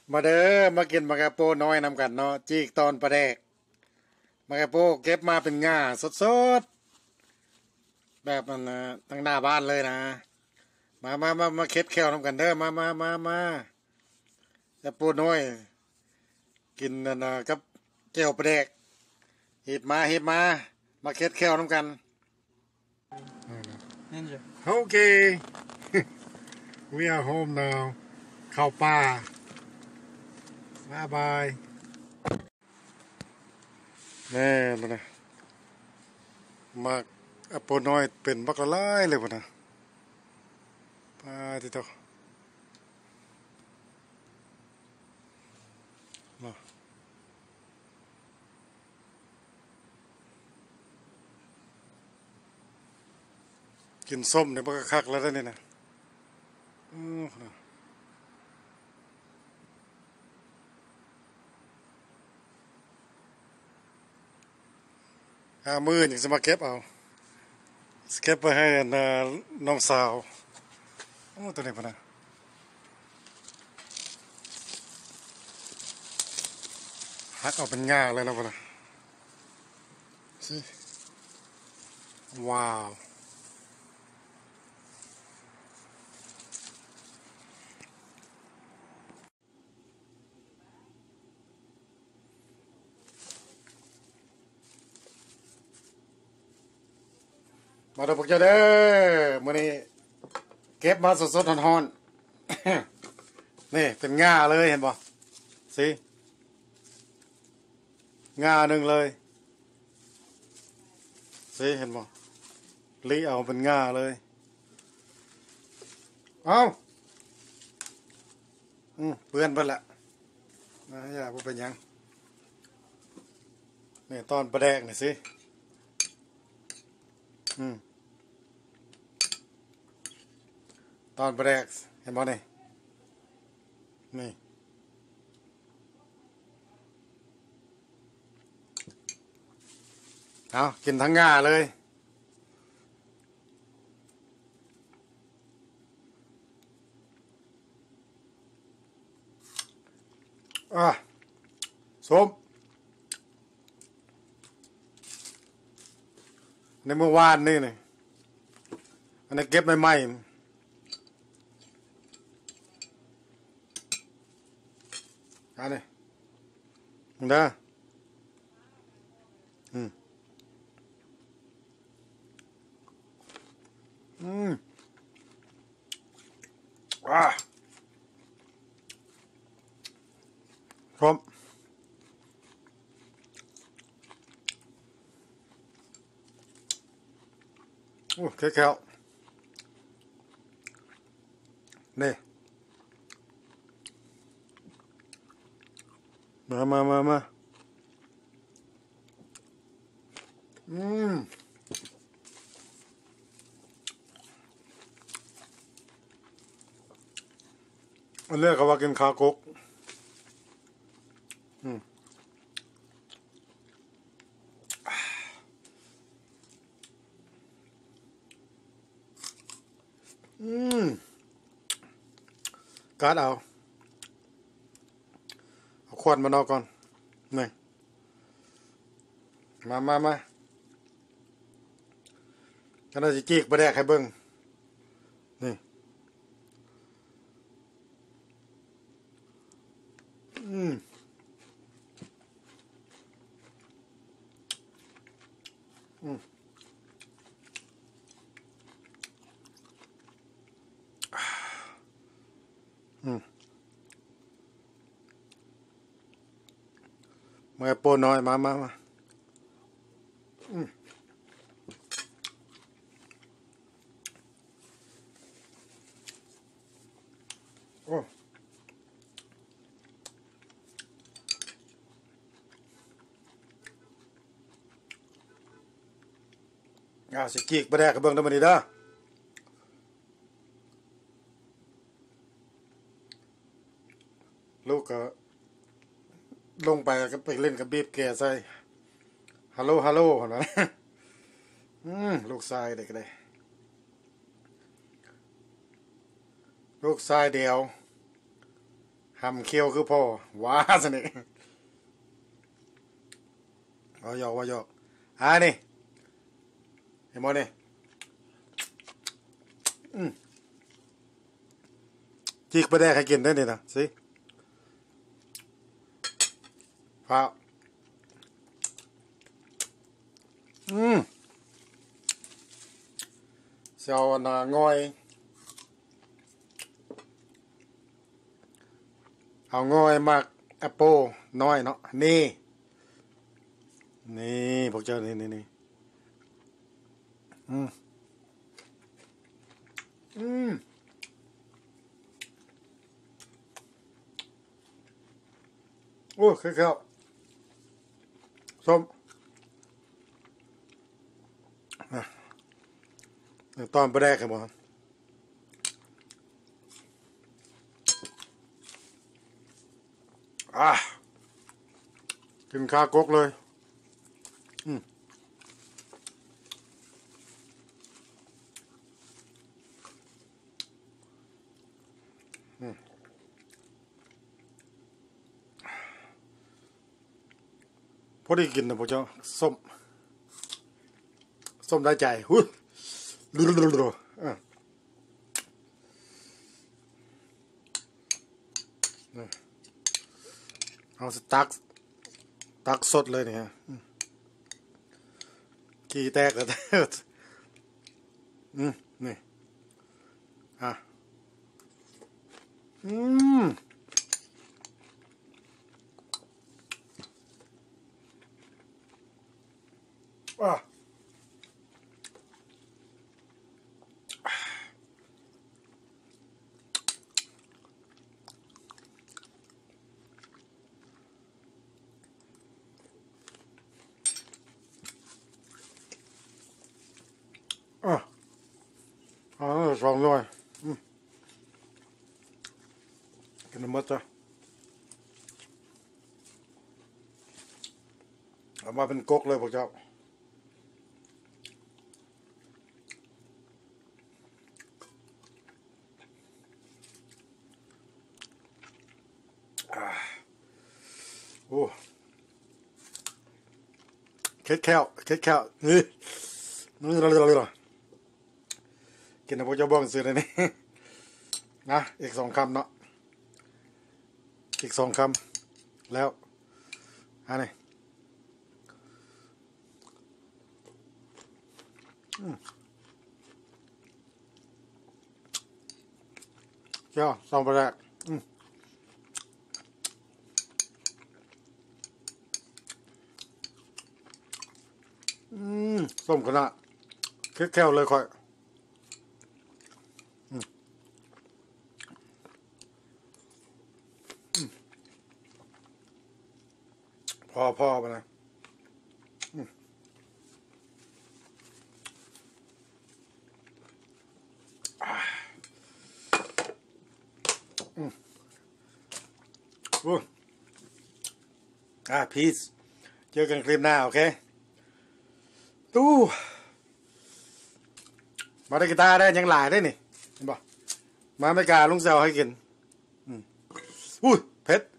มาเด้อมากินมะกะโปน้อยนำกันเนาะจีกตอนปลาแดกมะกะโปเก็บมาเป็นง่าสดๆแบบมันนะตั้งหน้าบ้านเลยนะมาเค็ดแควนำกันเด้อมากะโปน้อยกินนั่นนะกับแก้วปลาแดกเฮ็ดมามาเค็ดแควน้ำกัน Ninja. Okay we are home now เข้าป่าบายแน่มันนะมากอะโปน้อยเป็นบักละลายเลยมันนะปาที่ตัวมากินส้มเนี่ยบักคักแล้วนี่นะนะมืออย่างจะมาเก็บเอาเก็บไปให้น้องสาวโอ้ตัวนี้ปะนะหักเอาเป็นง่าเลยแล้วปะนะสิว้าวมาดูพวกเจ้าเด้อมื้อนี้เก็บมาสดๆร้อนๆ นี่เป็นง่าเลยเห็นบ่สิง่าหนึ่งเลยสิเห็นบ่ลิเอาเป็นง่าเลยเอาเปื้อนไปละนะอย่าบ่เป็นหยังนี่ตอนปลาแดกนี่สิตอนปลาแดกเห็นบ่นี่เอากินทั้งง่าเลยส้มในเมื่อวานนี่อันนี้เก็บใหม่ๆอันนี้มึงเด้ออืมพร้อมโอ้แค่นี่มาอันนี้ก็ว่ากินขากกการ์ดเอาควันมันออกก่อนนี่มากันจะจีกปลาแดกให้เบิ้งนี่มาโปน้อยมาโอ้สิจีกปลาแดกให้เบิ้งได้มาดีเด้อลูกก็ลงไปก็ไปเล่นกับบีบแกใส่ฮัลโหลเห็นไหมลูกชายเด็กเลยลูกชายเดียวหำเคี้ยวคือพ่อว้าสนิทเอาหยอกว่าหยอกนี่เห็นบ่นี่จิกไปได้ใครกินได้นี่นะสิฟ้าเสียวน่ะง่อยเอาง่อยมากแอปเปิลน้อยเนาะนี่พวกเจ้านี่โอ้คือข้าวส้มตอนไปแรกครับผมกินข้าวกกเลยพอดีกินนะพวกเจ้าส้มได้ใจหุ้ยดูเอาสตักสดเลยเนี่ยกี่แตกแล้วนี่สองด้วยกินน้ำมันจ้ะเอามาเป็นก๊กเลยพวกเจ้าโอ้เค็ดแค่นี่กินนะพวกเจ้าบ้องซื้อเลยนี่นะอีก2 คำเนาะอีก2 คำแล้วนี่เจ้าสองประแดกส้มขนาดแค่เลยค่อยพอไปนะพีซเจอกันคลิปหน้าโอเคตู้มาได้กีตาร์ได้ยังหลายได้นี่เห็นป่ะมาไม่กล้าลุงเซลให้กินอุ้ยเผ็ด